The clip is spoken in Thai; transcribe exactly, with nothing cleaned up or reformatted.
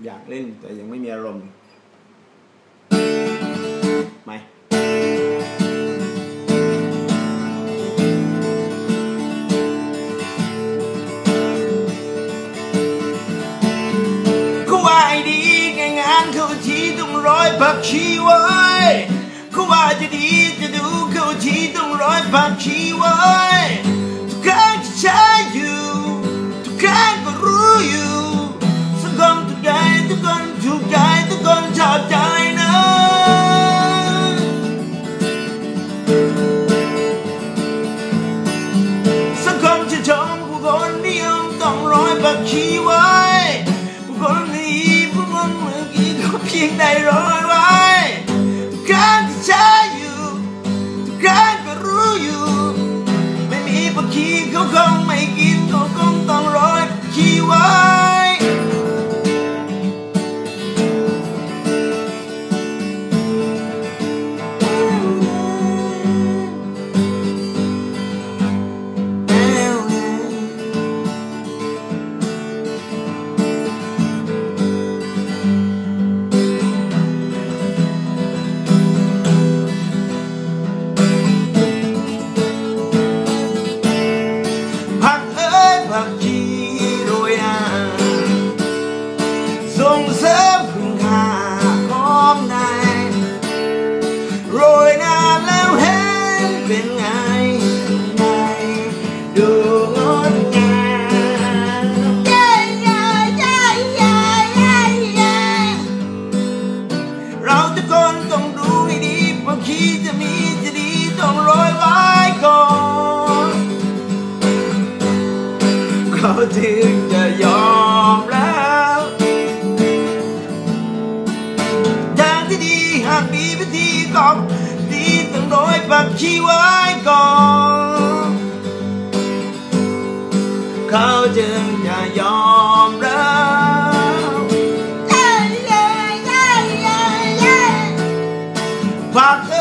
อยากเล่นแต่ยังไม่มีอารมณ์ไหมเขาว่าไอ้ดีแค่งานเขาทีต้องร้อยผักชีไว้เขาว่าจะดีจะดูเขาทีต้องร้อยผักชีไว้ทุกครั้งที่ใช้อยู่ทุกครั้งก็รู้อยู่สังคมทุกใจทุกคนถูกใจทุกคนชอบใจนะสังคมชื่นชมผู้คนนิยมต้องร้อยผักชีไว้ผู้คนนี้ผู้คนเมื่อกี้ก็เพียงได้ร้อยไว้ทุกครั้งที่ใช้อยู่ทุกครั้งก็รู้อยู่ไม่มีผักชีเขาคงไม่กินเขาคงต้องร้อยผักชีไว้ผักชีโรยหน้าส่งเสริมคุณค่าของนายโรยหน้าแล้วเห็นเป็นไงไงดูงดงามเย้เย้เย้เย้เย้เย้เราทุกคนต้องดูให้ดีผักชีจะมีจะดีต้องโรยไว้ก่อนเขาถึงจะยอมแล้วทางที่ดีหากมีวิธีกอบดีต้องโรยผักชีไว้ก่อนเขาจึงจะยอมแล้วเย้เย้เย้เย้เย้ผัก